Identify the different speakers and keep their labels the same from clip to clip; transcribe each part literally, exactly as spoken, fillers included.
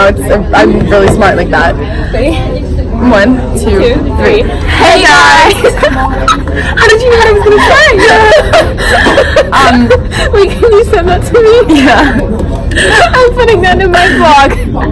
Speaker 1: know, it's I'm really smart like that.
Speaker 2: Ready?
Speaker 1: One, two,
Speaker 2: two three.
Speaker 1: Hey guys! How did you know what I was gonna say? um,
Speaker 2: wait, can you send that to me?
Speaker 1: Yeah.
Speaker 2: I'm putting that in my vlog.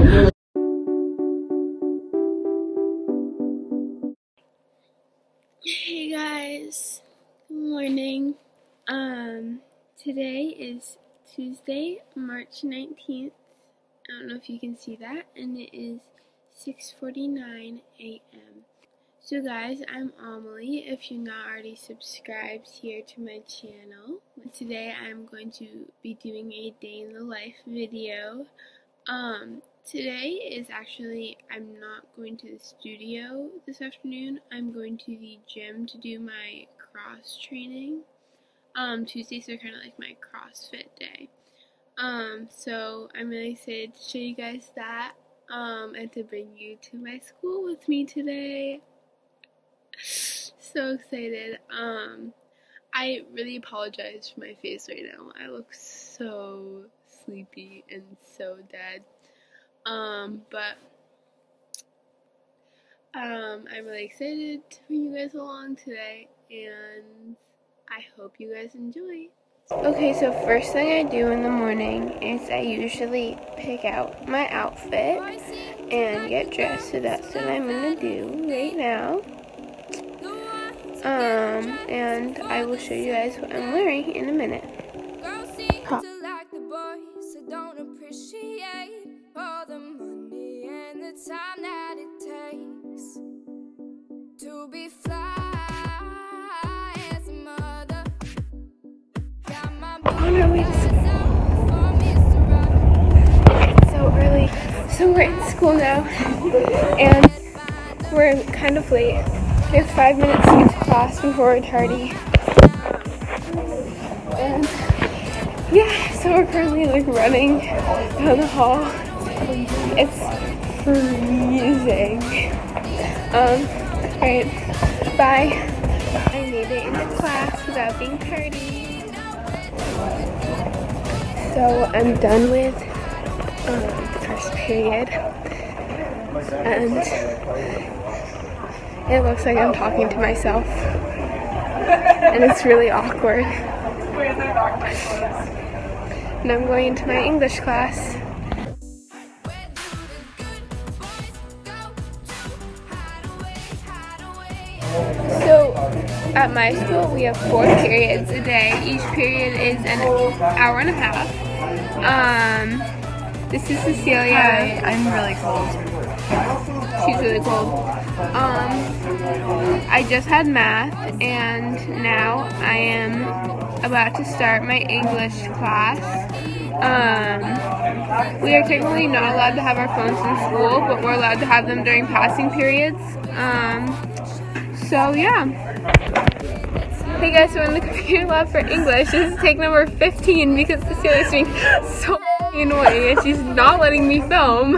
Speaker 2: Hey guys, good morning. Um, today is Tuesday, March nineteenth. I don't know if you can see that, and it is six forty-nine a m So guys, I'm Amelie. If you're not already subscribed here to my channel, today I'm going to be doing a day in the life video. Um, today is actually, I'm not going to the studio this afternoon. I'm going to the gym to do my cross training. Um, Tuesdays are kind of like my CrossFit day. Um, so I'm really excited to show you guys that, um, and to bring you to my school with me today. So excited. Um, I really apologize for my face right now. I look so sleepy and so dead. Um, but, um, I'm really excited to bring you guys along today, and I hope you guys enjoy. Okay, so first thing I do in the morning is I usually pick out my outfit and get dressed, so that's what I'm gonna do right now. Um, and I will show you guys what I'm wearing in a minute. Huh. All the money and the time that it takes to be fly as a mother. On our way to school. It's so early. So we're in school now, and we're kind of late. We have five minutes to get to class before we're tardy. And yeah, so we're currently like running down the hall. It's freezing. Um, right, bye. I made it into class without being tardy. So I'm done with um, first period, and it looks like I'm talking to myself, and it's really awkward. And I'm going into my English class. So, at my school we have four periods a day. Each period is an hour and a half. Um, this is Cecilia.
Speaker 1: Hi, I'm really cold.
Speaker 2: She's really cold. Um, I just had math, and now I am about to start my English class. Um, we are technically not allowed to have our phones in school, but we're allowed to have them during passing periods. Um, so yeah. Hey guys, so in the computer lab for English, this is take number fifteen because Cecilia's being so annoying and she's not letting me film.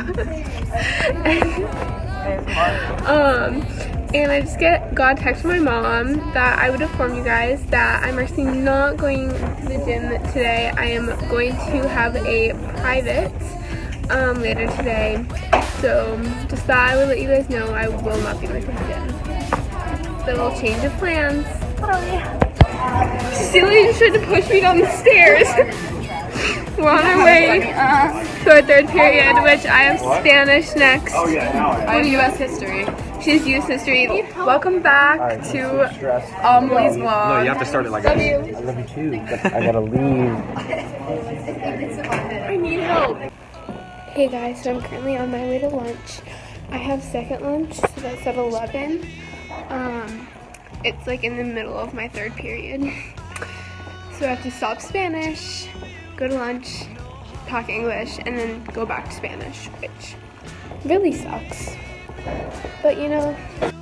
Speaker 2: um, and I just get got a text from my mom that I would inform you guys that I'm actually not going to the gym today. I am going to have a private um, later today. So just thought I would let you guys know I will not be going to the gym. The little change of plans. Oh yeah. Cecilia just tried to push me down the stairs. We're on our way to our third period, which I have Spanish next.
Speaker 3: Oh yeah, now I
Speaker 2: have U S history. She's U S history. Welcome back right, to Amelie's vlog.
Speaker 3: No, you have to start it like
Speaker 2: Love
Speaker 3: this.
Speaker 2: you.
Speaker 3: I love you too. I gotta leave.
Speaker 2: I need help. Hey guys, so I'm currently on my way to lunch. I have second lunch, so that's at eleven. Um, it's like in the middle of my third period. So I have to stop Spanish, go to lunch, talk English, and then go back to Spanish, which really sucks. But you know.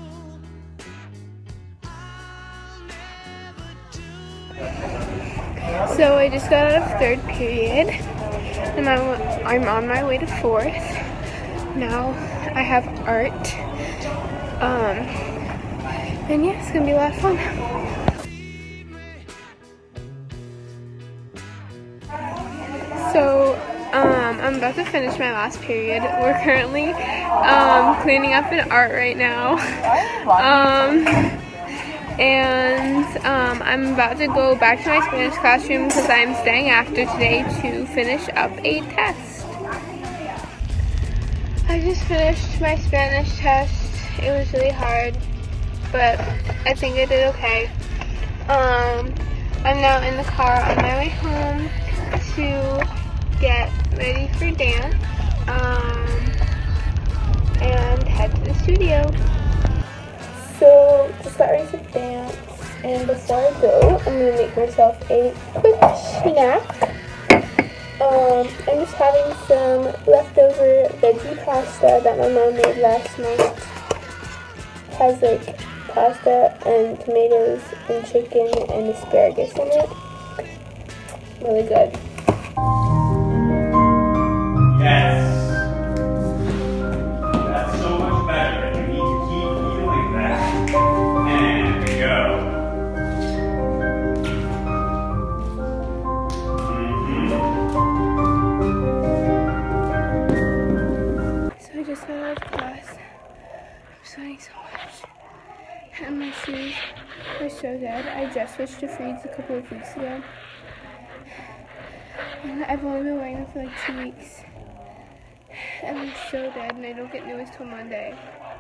Speaker 2: So I just got out of third period, and I'm, I'm on my way to fourth. Now I have art. Um, and yeah, it's gonna be a lot of fun. So, um, I'm about to finish my last period. We're currently um, cleaning up an art right now. Um, and um, I'm about to go back to my Spanish classroom because I'm staying after today to finish up a test. I just finished my Spanish test. It was really hard, but I think I did okay. Um, I'm now in the car on my way home to get ready for dance um, and head to the studio. So just got ready for dance, and before I go, I'm gonna make myself a quick snack. Um, I'm just having some leftover veggie pasta that my mom made last night. It has like pasta and tomatoes and chicken and asparagus in it. Really good.
Speaker 4: Yes. That's so much better. You need to keep eating like that. And there you go.
Speaker 2: Mm-hmm. So I just got out of class. I'm sweating so much. And my shoes are so dead. I just switched to Freeds a couple of weeks ago. And I've only been wearing them for like two weeks. And they're so dead, and I don't get newest till Monday.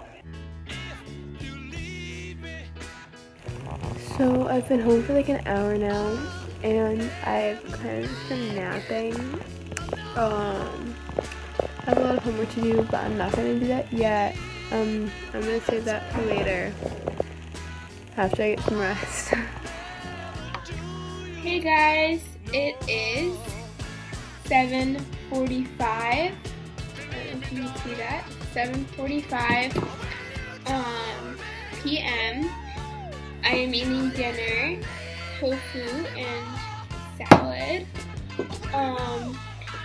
Speaker 2: So I've been home for like an hour now, and I've kind of just been napping. Um, I have a lot of homework to do, but I'm not going to do that yet. Um, I'm going to save that for later, after I get some rest. Hey guys, it is seven forty-five. I don't know if you can see that. seven forty-five um, p m I am eating dinner, tofu and salad. Um,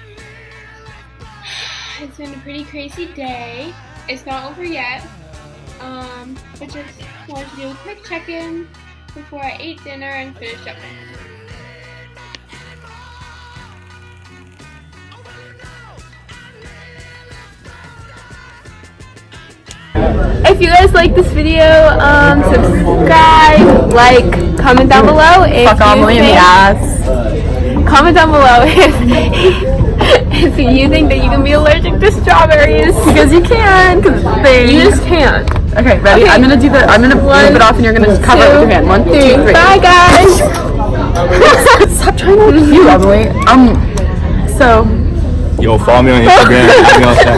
Speaker 2: it's been a pretty crazy day. It's not over yet, um, but just wanted to do a quick check-in before I ate dinner and finished up.
Speaker 1: If you guys like this video, um, subscribe, like, comment down below if
Speaker 5: Fuck off,
Speaker 1: you
Speaker 5: in the
Speaker 1: think,
Speaker 5: ass.
Speaker 1: comment down below if, if you think that you can be allergic to strawberries.
Speaker 5: Because you can, because they...
Speaker 1: You just can't.
Speaker 5: Okay, ready?
Speaker 1: Okay.
Speaker 5: I'm gonna do the, I'm gonna rip it off and you're gonna just cover it with your hand. One,
Speaker 1: three.
Speaker 5: two, three.
Speaker 1: Bye guys!
Speaker 5: Stop trying to look cute, Emily. Um, so...
Speaker 4: Yo, follow me on Instagram.